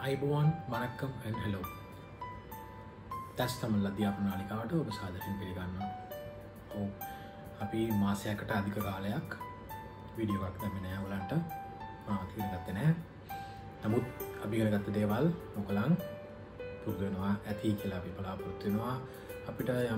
අයිබෝන් vanakkam and hello. දැස් තමල් අධ්‍යාපන නාලිකාවට ඔබ සාදරයෙන් පිළිගන්නවා. ඔව් අපි මාසයකට අධික කාලයක් වීඩියෝ එකක් දැම්මේ නැහැ ඔයගලන්ට. මාත් ඉගෙන ගත්තේ නැහැ. නමුත් අපි ඉගෙන ගත්ත දේවල් ඔයගලන් පුරුදු වෙනවා ඇති කියලා අපි බලාපොරොත්තු වෙනවා. අපිට යම්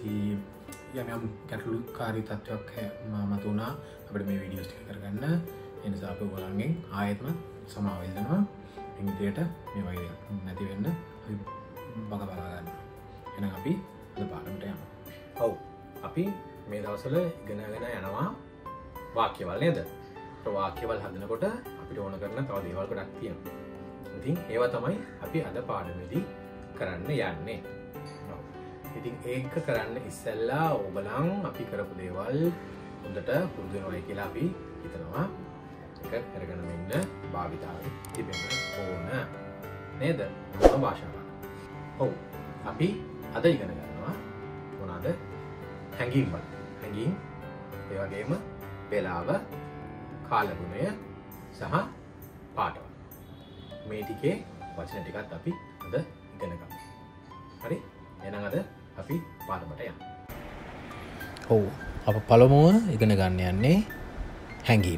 ගැටලුකාරී තත්ත්වයක් මතුණා අපිට මේ වීඩියෝස් ටික කරගන්න. ඒ නිසා අපි ඔයගලන්ගෙන් ආයෙත්ම සමාව ඉල්ලනවා. ඉංග්‍රීසියට මේ වගේ නැති වෙන්න අපි බග බලා ගන්න. එහෙනම් අපි අද පාඩමට යමු. ඔව් අපි මේ දවස්වල ඉගෙනගෙන යනවා වාක්‍යවල නේද? ඒ වාක්‍යවල හදනකොට අපිට ඕන කරන තව දේවල් ගොඩක් තියෙනවා. ඉතින් ඒවා තමයි අපි අද පාඩමේදී කරන්න යන්නේ. ඉතින් ඒක කරන්න ඉස්සෙල්ලා ඔයගලන් අපි කරපු දේවල් හොඳට පුරුදු වෙනවා කියලා අපි හිතනවා. ඒක කරගෙන ඉන්න භාවිතාවේ තිබෙන්න ඕන නේද? මොන භාෂාවක්? ඔව් අපි අද ඉගෙන ගන්නවා මොනවාද? හැඟීම් වල. හැඟීම් ඒ වගේම වේලාව, කාලගුණය සහ පාඨවල. මේ ටිකේ වචන ටිකත් අපි අද ඉගෙන ගමු. හරි? එහෙනම් අද අපි පාඩමට යමු. ඔව් අප පළමුව ඉගෙන ගන්න යන්නේ හැඟීම්.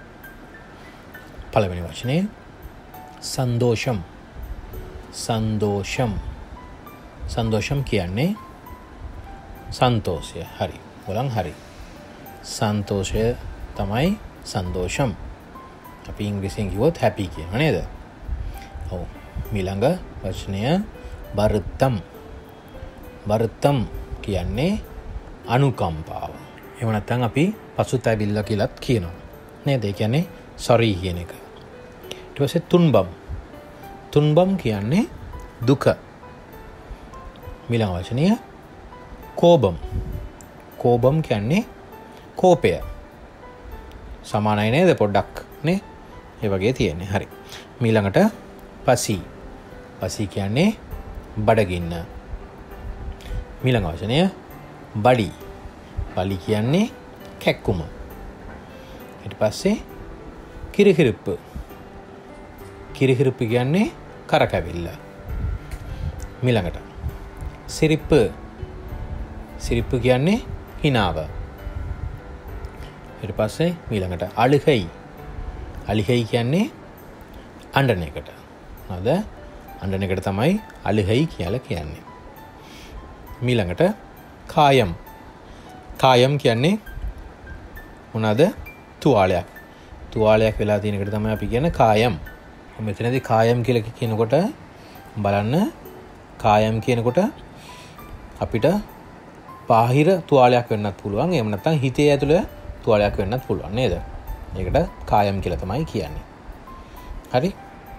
පළවෙනි වචනේ සන්තෝෂම්. සන්තෝෂම්. සන්තෝෂම් කියන්නේ සන්තෝෂය. හරි. ඔලං හරි. සන්තෝෂය තමයි සන්තෝෂම්. අපි ඉංග්‍රීසියෙන් කිව්වොත් හැපි කියනවා නේද? ඔව්. ඊළඟ වචනය වර්තම්. වර්තම් කියන්නේ අනුකම්පාව. එහෙම නැත්නම් අපි පසුතැවිල්ල කියලාත් කියනවා. නේද? ඒ කියන්නේ sorry කියන එක. ඊට පස්සේ තුන්බම්. තුන්බම් කියන්නේ දුක. ඊළඟ වචනය කෝපම්. කෝපම් කියන්නේ කෝපය. සමානයි නේද පොඩ්ඩක් නේ? ඒ වගේ තියෙන්නේ. හරි. ඊළඟට පසි. පසි කියන්නේ බඩගින්න. ඊළඟ වචනය බඩි. බලි කියන්නේ කැක්කුම. ඊට පස්සේ කිරිහිරුප්පු. කිරිහිරුප්පු කියන්නේ කරකැවිල්ල. ඊළඟට සිරිප්පු. සිරිප්පු කියන්නේ හිනාව. ඊට පස්සේ ඊළඟට අලිහයි. අලිහයි කියන්නේ අඬන එකට. හරිද? අඬන එකට තමයි අලිහයි කියලා කියන්නේ. ඊළඟට කායම්. කායම් කියන්නේ මොනවාද? තුවාලයක්. තුවාලයක් වෙලා තියෙන එකට තමයි අපි කියන්නේ කායම්. මෙතනදී කායම් කියලා කියනකොට බලන්න කායම් කියනකොට අපිට බාහිර තුවාලයක් වෙන්නත් පුළුවන්. එහෙම නැත්නම් හිතේ ඇතුළේ තුවාලයක් වෙන්නත් පුළුවන් නේද? ඒකට කායම් කියලා තමයි කියන්නේ. හරි?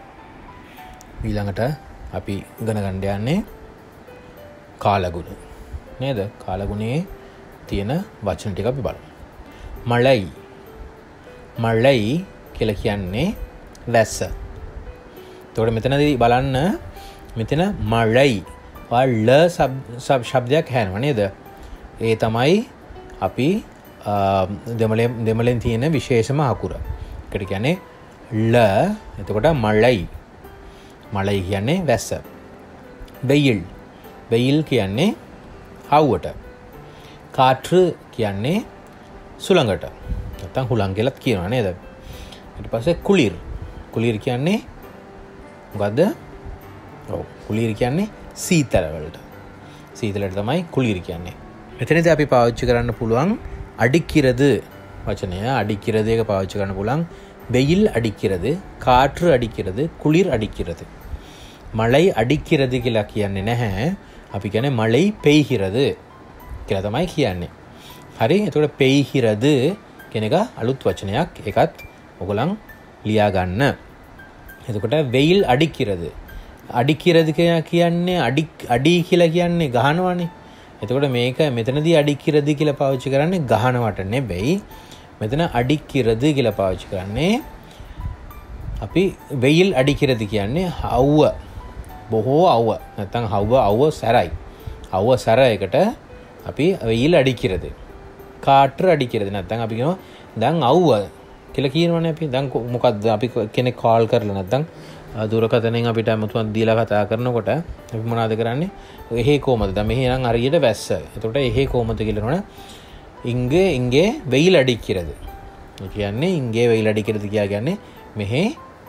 ඊළඟට අපි ඉගෙන ගන්න යන්නේ කාලගුණ. නේද? කාලගුණයේ තියෙන වචන ටික අපි බලමු. මලයි. මලයි කියලා කියන්නේ වැස්ස. එතකොට මෙතනදී බලන්න මෙතන මලයි වල ශබ්දයක් හැරෙනවා නේද? ඒ තමයි අපි දෙමළෙන් තියෙන විශේෂම අකුර. ඒකට කියන්නේ ල. එතකොට මලයි. මලයි කියන්නේ වැස්ස. වෙයිල්. වෙයිල් කියන්නේ හවුවට. කාට්‍ර කියන්නේ සුළඟට. නැත්නම් හුලං කියලාත් කියනවා නේද? ඊට පස්සේ කුලිර්. කුලිර් කියන්නේ මොකද්ද? ඔව් කුලිර් කියන්නේ සීතල වලට. සීතලට තමයි කුලිර් කියන්නේ. මෙතනදී අපි පාවිච්චි කරන්න පුළුවන් අඩික්කිරද වචනය. අඩික්කිරද එක පාවිච්චි කරන්න පුළුවන්. வெயில் අඩික්කිරද, කාට්‍ර අඩික්කිරද, කුලිර් අඩික්කිරද. මලයි අඩික්කිරද කියලා කියන්නේ නැහැ. අපි කියන්නේ මලයි පෙයිහිරද කියලා තමයි කියන්නේ. හරි? එතකොට පෙයිහිරද කියන එක අලුත් වචනයක්. ඒකත් ඔයගොල්ලන් ලියා ගන්න. එතකොට වෙයිල් අඩික්කිරද. අඩික්කිරද කියන්නේ අඩි කියලා කියන්නේ ගහනවානේ. එතකොට මේක මෙතනදී අඩික්කිරද කියලා පාවිච්චි කරන්නේ ගහනවට නෙවෙයි. මෙතන අඩික්කිරද කියලා පාවිච්චි කරන්නේ අපි වෙයිල් අඩික්කිරද කියන්නේ අවුව. බොහෝ අවුව. නැත්නම් අවුව සැරයි. අවුව සැර එකට අපි වෙයිල් අඩික්කිරද. කාට්‍ර අඩික්කිරද නැත්නම් අපි කියනවා දැන් අවුව කියලා කියනවනේ අපි. දැන් මොකද්ද අපි කෙනෙක් කෝල් කරලා නැත්නම් දුරකථනයෙන් අපිට අමුතුවෙන් දීලා කතා කරනකොට අපි මොනවද කරන්නේ? එහෙ කොහමද? දැන් මෙහි නම් හරියට වැස්ස. එතකොට එහෙ කොහමද කියලානවනේ இங்கே வெயில் அடிக்கிறது. ඒ කියන්නේ இங்கே வெயில் அடிக்கிறது කියන්නේ මෙහෙ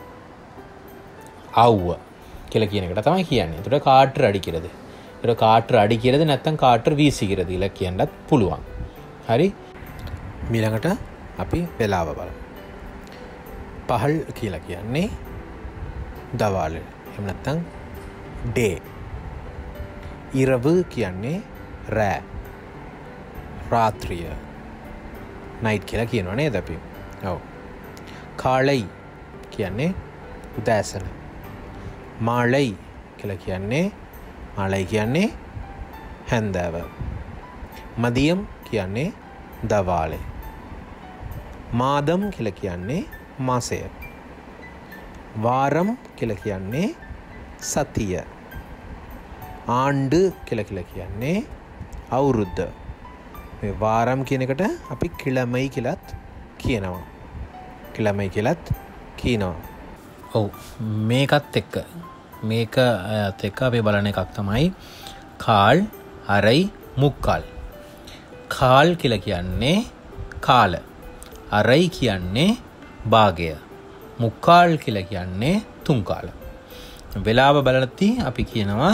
ආව්ව කියලා කියන එකට තමයි කියන්නේ. එතකොට කාටර් අඩිக்கிறද. ඒක කාටර් අඩිக்கிறද නැත්නම් කාටර් වීසිக்கிறද කියලා කියන්නත් පුළුවන්. හරි. ඊළඟට අපි වෙලාව බලමු. පහල් කියලා කියන්නේ දවාල. එහෙම නැත්නම් ඩේ. ඉරව කියන්නේ රෑ. රාත්‍රිය. නයිට් කියලා කියනවා නේද අපි? ඔව්. කාලයි කියන්නේ උදෑසන. මාලයි කියලා කියන්නේ හැන්දෑව. මදියම් කියන්නේ දවාලේ. මාදම් කියලා කියන්නේ මාසය. වාරම් කියලා කියන්නේ සතිය. ආණ්ඩු කියලා කියන්නේ අවුරුද්ද. මේ වාරම් කියන එකට අපි කිලමයි කියලාත් කියනවා. ඔව් මේකත් එක්ක අපි බලන එකක් තමයි කාල් අරයි මුක්කාල්. කාල් කියලා කියන්නේ කාල. අරයි කියන්නේ භාගය. මුක්කාල් කියලා කියන්නේ තුන් කාල. වෙලාව බලද්දී අපි කියනවා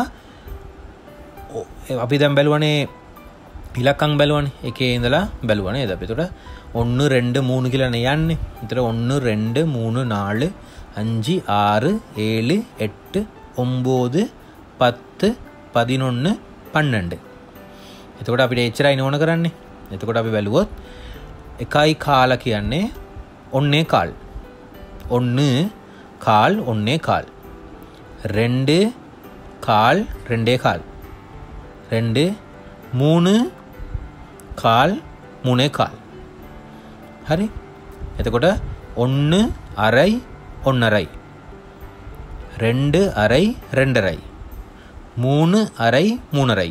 අපි දැන් බැලුවනේ ඉලක්කම් බැලුවනේ එකේ ඉඳලා බැලුවා නේද අපි. එතකොට 1 2 3 කියලානේ යන්නේ. එතකොට 1 2 3 4 5 6 7 8 9 10 11 12. එතකොට අපිට එච්චරයි ඕන කරන්නේ. එතකොට අපි බැලුවොත් එකයි කාල කියන්නේ ඔන්නේ කාල්. ඔන්නේ කාල් ඔන්නේ කාල්. ரெண்டு கால் ரெண்டே கால். ரெண்டு மூணு கால் மூணே கால். හරි. එතකොට ஒன்று அரை ஒன்றரை. ரெண்டு அரை ரெண்டரை. மூணு அரை மூணரை.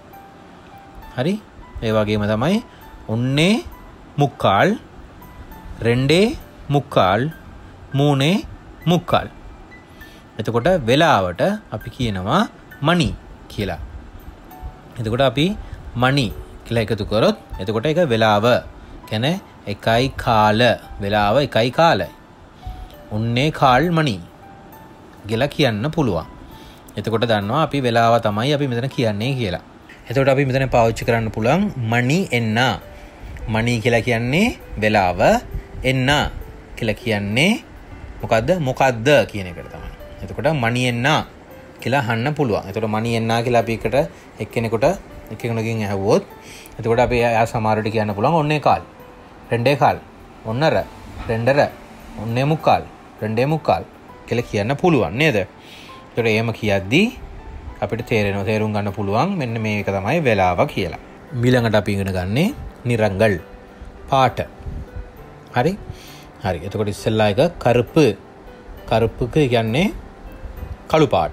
හරි. ඒ වගේම තමයි ஒன்னே முக்கால் ரெண்டே முக்கால் மூணே முக்கால். එතකොට වෙලාවට අපි කියනවා මණි කියලා. එතකොට අපි මණි කියලා එකතු කරොත් එතකොට ඒක වෙලාව. කියන්නේ එකයි කාල වෙලාව එකයි කාලයි. උන්නේ කාල් මණි කියලා කියන්න පුළුවන්. එතකොට දන්නවා අපි වෙලාව තමයි අපි මෙතන කියන්නේ කියලා. එතකොට අපි මෙතන පාවිච්චි කරන්න පුළුවන් මණි එන්න. මණි කියලා කියන්නේ වෙලාව. එන්න කියලා කියන්නේ මොකද්ද කියන එකට තමයි. එතකොට මණි එන්න කියලා අහන්න පුළුවන්. එතකොට මණි එන්න කියලා අපි එක්කෙනෙකුගෙන් අහුවොත් එතකොට අපි ආ සමහරට කියන්න පුළුවන් ඔන්නේ කාල්. ரெண்டே கால். ஒன்றரை ரெண்டரை ஒன்னே முக்கால் ரெண்டே முக்கால் කියලා කියන්න පුළුවන් නේද? එතකොට එහෙම කියද්දී අපිට තේරුම් ගන්න පුළුවන් මෙන්න මේක තමයි වෙලාව කියලා. ඊළඟට අපි ඉගෙන ගන්නේ නිරංගල් පාට. හරි? හරි. එතකොට ඉස්සෙල්ලා එක කරුපු. කරුපු කියන්නේ කළු පාට.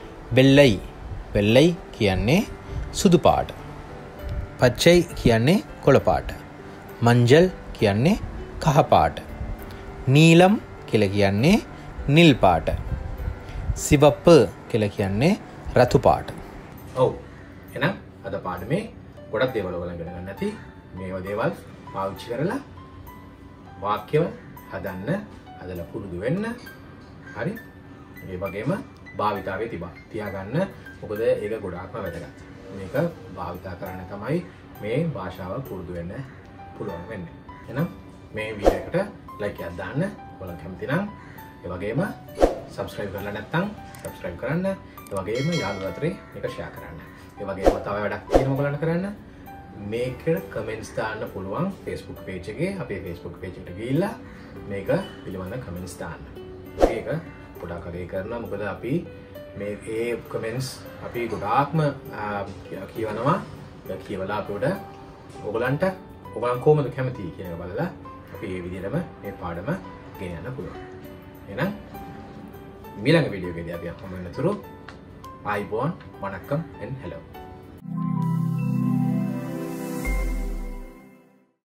වෙල්ලයි කියන්නේ සුදු පාට. පච්චයි කියන්නේ කොළ පාට. මංජල් කියන්නේ කහ පාට. නීලම් කියලා කියන්නේ නිල් පාට. සිවප්ප කියලා කියන්නේ රතු පාට. ඔව්. එහෙනම් අද පාඩමේ ගොඩක් දේවල් ඔයගොල්ලෝ ඉගෙන ගන්න ඇති. මේවා දේවල් පාවිච්චි කරලා වාක්‍යව හදන්න හදලා පුරුදු වෙන්න. හරි? ඒ වගේම භාවිතාවේ තියාගන්න. මොකද ඒක ගොඩාක්ම වැදගත්. මේක භාවිතා කරන්න තමයි මේ භාෂාව පුරුදු වෙන්න පුළුවන් වෙන්නේ. එහෙනම් මේ වීඩියෝ එකට ලයික් එකක් දාන්න. ඔයාලා කැමති නම් ඒ වගේම subscribe කරලා නැත්නම් subscribe කරන්න. ඒ වගේම යාළුවෝ අතරේ මේක share කරන්න. ඒ වගේම තව වැඩක් තියෙනවා ඔයාලන්ට කරන්න. මේකට comments දාන්න පුළුවන් Facebook page එකේ. අපේ Facebook page එකට ගිහිල්ලා මේක පිළිබඳ comments දාන්න. මේක ගොඩාක් අගය කරනවා. මොකද අපි මේ comments අපි ගොඩාක්ම කියවනවා. කියවලා අපිට ඔයගලන්ට ඔයගලන් කොහොමද කැමති කියන එක බලලා අපි මේ විදිහටම මේ පාඩම ගෙන යන්න පුළුවන්. එහෙනම් ඊළඟ වීඩියෝ එකේදී අපි හමු වෙනතුරු ආයිබෝන් වණක්කම් and hello.